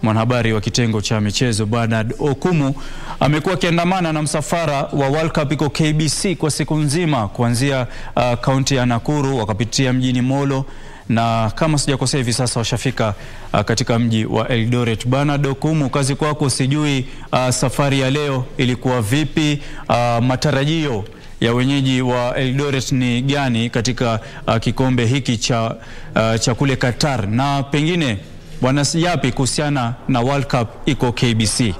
mwanahabari wa kitengo cha michezo Bernard Okumu amekuwa akiandamana na msafara wa World Cup iko KBC kwa siku nzima kuanzia kaunti ya Nakuru wakapitia mjini Molo na kama sijakosea hivi sasa washafika katika mji wa Eldoret. Bernard Okumu, kazi kwako, sijui safari ya leo ilikuwa vipi, matarajio ya wenyeji wa Eldoret ni gani katika kikombe hiki cha kule Qatar, na pengine bwana yapi kuhusiana na World Cup iko KBC?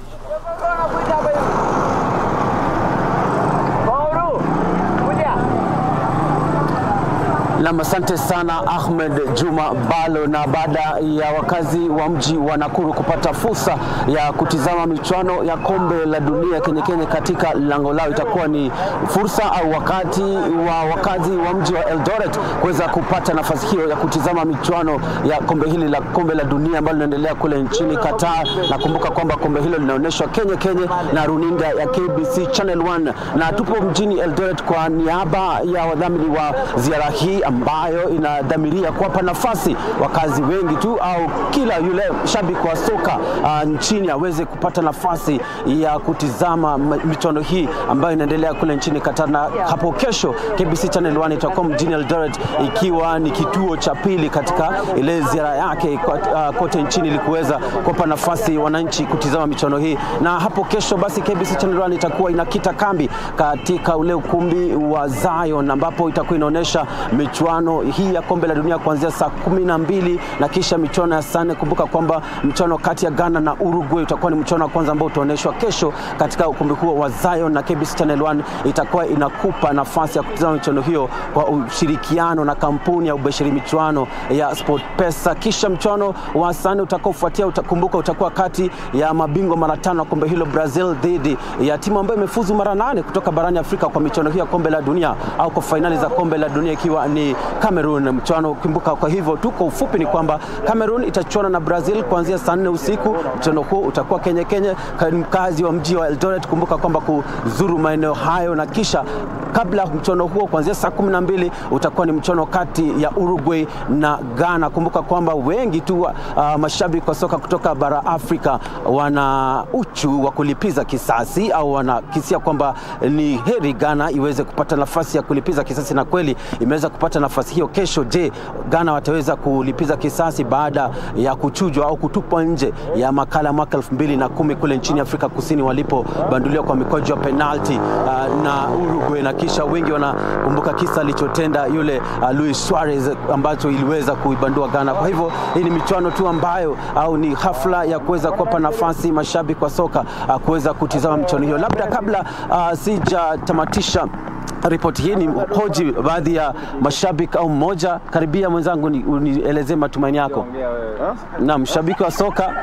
Asante sana Ahmed Juma Balo. Na baada ya wakazi wa mji wa Nakuru kupata fursa ya kutizama michuano ya kombe la dunia Kenya katika lango lao, itakuwa ni fursa au wakati wa wakazi wa mji wa Eldoret kuweza kupata nafasi hiyo ya kutizama michuano ya kombe la dunia ambalo linaendelea kule nchini Qatar. Nakumbuka kwamba kombe hilo linaonyeshwa Kenya na runinga ya KBC Channel 1, na tupo mjini Eldoret kwa niaba ya wadhamini wa ziara hii ambayo inadhamiria kuwapa nafasi wakazi wengi tu au kila yule shabiki wa soka nchini aweze kupata nafasi ya kutizama michuano hii ambayo inaendelea kule nchini Qatar. Na hapo kesho KBC Channel 1 itakuwa mjini Eldoret, ikiwa ni kituo cha pili katika ile ziara yake kote nchini ili kuweza kuwapa nafasi wananchi kutizama michuano hii. Na hapo kesho basi KBC Channel 1 itakuwa inakita kambi katika ule ukumbi wa Zion ambapo itakuwa inaonyesha michuano hii ya kombe la dunia kuanzia saa 12 na kisha michuano ya saa 4. Kumbuka kwamba mchuano kati ya Ghana na Uruguay utakuwa ni mchuano wa kwanza ambao utaonyeshwa kesho katika ukumbi huo wa Zion, na KBC Channel 1 itakuwa inakupa nafasi ya kutazama michuano hiyo kwa ushirikiano na kampuni ya ubashiri michuano ya SportPesa. Kisha mchuano wa saa 4 utakaofuatia, utakumbuka utakuwa kati ya mabingwa mara 5 wa kombe hilo Brazil dhidi ya timu ambayo imefuzu mara 8 kutoka barani Afrika kwa michuano hiyo ya kombe la dunia au kwa finali za kombe la dunia, ikiwa ni Cameroon. Mchuano kumbuka, kwa hivyo tu kwa ufupi ni kwamba Cameroon itachuana na Brazil kuanzia saa 4 usiku. Mchuano huo utakuwa Kenya mkazi wa mji wa Eldoret kumbuka kwamba kuzuru maeneo hayo, na kisha kabla mchuano huo kuanzia saa 12 utakuwa ni mchuano kati ya Uruguay na Ghana. Kumbuka kwamba wengi tu mashabiki wa soka kutoka bara Afrika wana uchu wa kulipiza kisasi au wanakisia kwamba ni heri Ghana iweze kupata nafasi ya kulipiza kisasi, na kweli imeweza kupata nafasi hiyo kesho. Je, Ghana wataweza kulipiza kisasi baada ya kuchujwa au kutupwa nje ya makala mwaka 2010 kule nchini Afrika Kusini walipobanduliwa kwa mikojo ya penalty na Uruguay, na kisha wengi wanakumbuka kisa alichotenda yule Luis Suarez ambacho iliweza kuibandua Ghana. Kwa hivyo hii ni michuano tu ambayo au ni hafla ya kuweza kuwapa nafasi mashabiki wa soka kuweza kutizama michuano hiyo. Labda kabla sijatamatisha ripoti hii ni hoji baadhi ya mashabiki au mmoja. Karibia mwenzangu, unielezee matumaini yako. Naam, shabiki wa soka.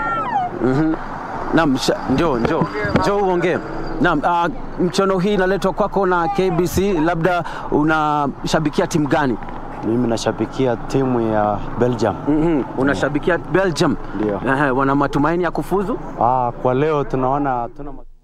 Naam, njoo uongee. Naam, mchuano hii inaletwa kwako na KBC, labda unashabikia timu gani? Mimi nashabikia timu ya Belgium. Unashabikia Belgium? Ndio. Wana matumaini ya kufuzu? Kwa leo tunaona